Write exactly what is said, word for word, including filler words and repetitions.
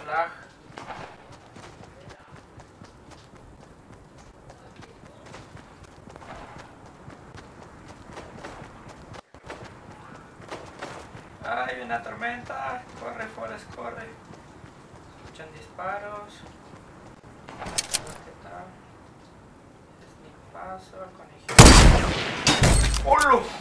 lag. Hay una tormenta. Corre, Forrest, corre. Escuchan disparos. ¿Qué tal? Sneak paso, conejito. ¡Holo!